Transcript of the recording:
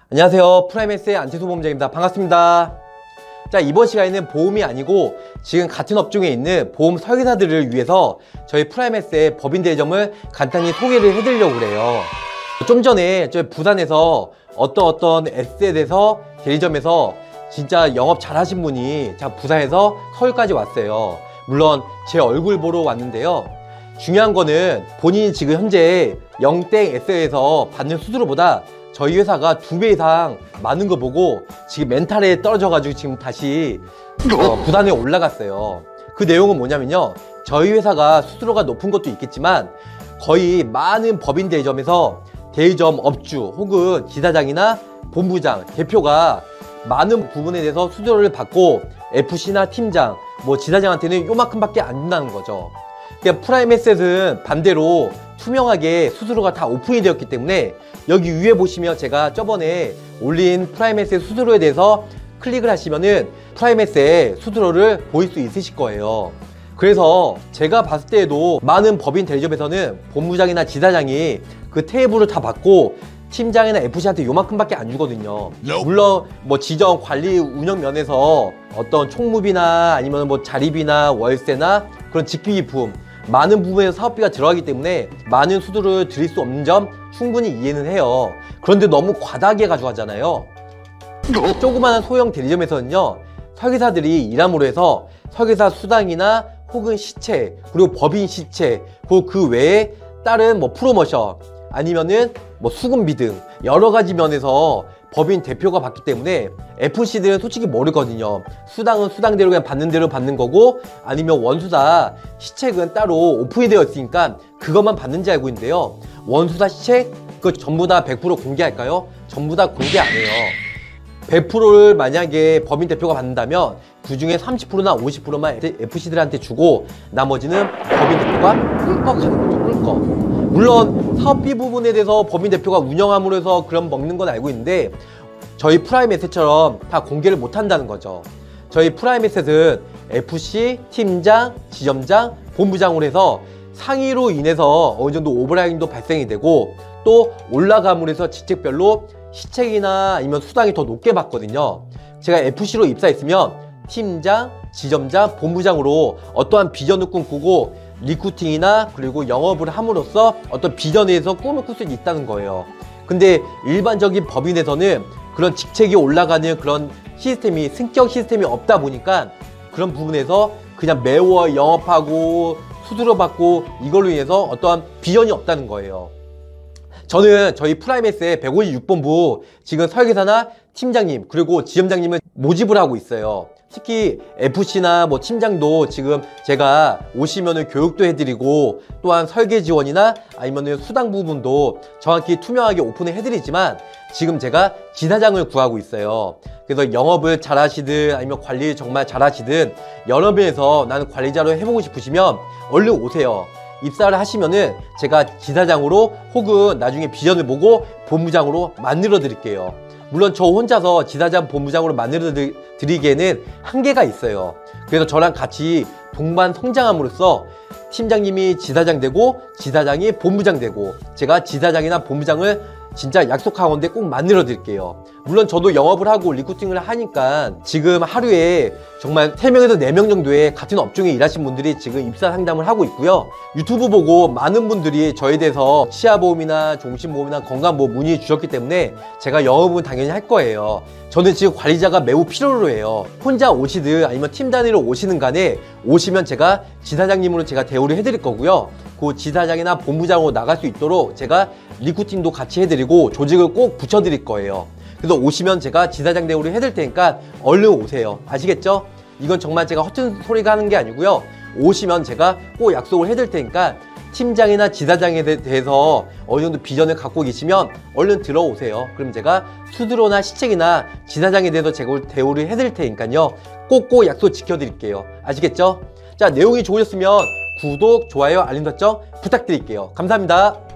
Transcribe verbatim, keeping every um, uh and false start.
안녕하세요, 프라임에스의 안티소보험장입니다. 반갑습니다. 자, 이번 시간에는 보험이 아니고 지금 같은 업종에 있는 보험 설계사들을 위해서 저희 프라임에스의 법인 대리점을 간단히 소개를 해드리려고 그래요. 좀 전에 저희 부산에서 어떤 어떤 에셋에서 대리점에서 진짜 영업 잘 하신 분이 자 부산에서 서울까지 왔어요. 물론 제 얼굴 보러 왔는데요, 중요한 거는 본인이 지금 현재 영땡 에셋에서 받는 수수료보다 저희 회사가 두 배 이상 많은 거 보고 지금 멘탈에 떨어져 가지고 지금 다시 어, 부산에 올라갔어요. 그 내용은 뭐냐면요, 저희 회사가 수수료가 높은 것도 있겠지만 거의 많은 법인 대리점에서 대리점 업주 혹은 지사장이나 본부장, 대표가 많은 부분에 대해서 수수료를 받고 에프씨나 팀장, 뭐 지사장한테는 요만큼밖에 안 준다는 거죠. 그러니까 프라임에셋은 반대로 투명하게 수수료가 다 오픈이 되었기 때문에 여기 위에 보시면 제가 저번에 올린 프라임에셋 수수료에 대해서 클릭을 하시면은 프라임에셋 수수료를 보일 수 있으실 거예요. 그래서 제가 봤을 때에도 많은 법인 대리점에서는 본부장이나 지사장이 그 테이블을 다 받고 팀장이나 에프씨한테 요만큼밖에 안 주거든요. 물론 뭐 지정, 관리, 운영 면에서 어떤 총무비나 아니면 뭐 자리비나 월세나 그런 직비기품 많은 부분에서 사업비가 들어가기 때문에 많은 수수료를 드릴 수 없는 점 충분히 이해는 해요. 그런데 너무 과다하게 가져가잖아요. 조그마한 소형 대리점에서는요, 설계사들이 일함으로 해서 설계사 수당이나 혹은 시체, 그리고 법인 시체, 그리고 그 외에 다른 뭐 프로모션 아니면은 뭐 수금비 등 여러 가지 면에서 법인 대표가 받기 때문에 에프씨들은 솔직히 모르거든요. 수당은 수당대로 그냥 받는 대로 받는 거고, 아니면 원수사 시책은 따로 오픈이 되어 있으니까 그것만 받는지 알고 있는데요, 원수사 시책 그거 전부 다 백 퍼센트 공개할까요? 전부 다 공개 안 해요. 백 퍼센트를 만약에 법인 대표가 받는다면 그 중에 삼십 퍼센트나 오십 퍼센트만 에프씨들한테 주고 나머지는 법인 대표가 꿀꺽 하는 거죠. 꿀꺽. 물론 사업비 부분에 대해서 법인 대표가 운영함으로 해서 그럼 먹는 건 알고 있는데 저희 프라임에셋처럼 다 공개를 못 한다는 거죠. 저희 프라임에셋은 에프씨, 팀장, 지점장, 본부장으로 해서 상위로 인해서 어느 정도 오버라인도 발생이 되고, 또 올라감으로 해서 직책별로 시책이나 아니면 수당이 더 높게 받거든요. 제가 에프씨로 입사했으면 팀장, 지점장, 본부장으로 어떠한 비전을 꿈꾸고 리크루팅이나 그리고 영업을 함으로써 어떤 비전에 의해서 꿈을 꿀 수 있다는 거예요. 근데 일반적인 법인에서는 그런 직책이 올라가는 그런 시스템이, 승격 시스템이 없다 보니까 그런 부분에서 그냥 매월 영업하고 수수료 받고 이걸로 인해서 어떠한 비전이 없다는 거예요. 저는 저희 프라임에스의 백오십육 본부 지금 설계사나 팀장님 그리고 지점장님을 모집을 하고 있어요. 특히 에프씨나 뭐 팀장도 지금 제가 오시면은 교육도 해드리고, 또한 설계 지원이나 아니면은 수당 부분도 정확히 투명하게 오픈을 해드리지만 지금 제가 지사장을 구하고 있어요. 그래서 영업을 잘 하시든 아니면 관리를 정말 잘 하시든 여러 면에서 나는 관리자로 해보고 싶으시면 얼른 오세요. 입사를 하시면은 제가 지사장으로 혹은 나중에 비전을 보고 본부장으로 만들어 드릴게요. 물론 저 혼자서 지사장, 본부장으로 만들어 드리기에는 한계가 있어요. 그래서 저랑 같이 동반 성장함으로써 팀장님이 지사장 되고 지사장이 본부장 되고 제가 지사장이나 본부장을 진짜 약속하건대 꼭 만들어 드릴게요. 물론 저도 영업을 하고 리크루팅을 하니까 지금 하루에 정말 세 명에서 네 명 정도의 같은 업종에 일하신 분들이 지금 입사 상담을 하고 있고요. 유튜브 보고 많은 분들이 저에 대해서 치아보험이나 종신보험이나 건강보험 문의 주셨기 때문에 제가 영업은 당연히 할 거예요. 저는 지금 관리자가 매우 필요로 해요. 혼자 오시든 아니면 팀 단위로 오시는 간에 오시면 제가 지사장님으로 제가 대우를 해드릴 거고요. 그 지사장이나 본부장으로 나갈 수 있도록 제가 리크루팅도 같이 해드리고 조직을 꼭 붙여드릴 거예요. 그래서 오시면 제가 지사장 대우를 해드릴 테니까 얼른 오세요. 아시겠죠? 이건 정말 제가 허튼 소리가 하는 게 아니고요. 오시면 제가 꼭 약속을 해드릴 테니까 팀장이나 지사장에 대해서 어느 정도 비전을 갖고 계시면 얼른 들어오세요. 그럼 제가 수수료나 시책이나 지사장에 대해서 제가 대우를 해드릴 테니까요. 꼭꼭 약속 지켜드릴게요. 아시겠죠? 자, 내용이 좋으셨으면 구독, 좋아요, 알림 설정 부탁드릴게요. 감사합니다.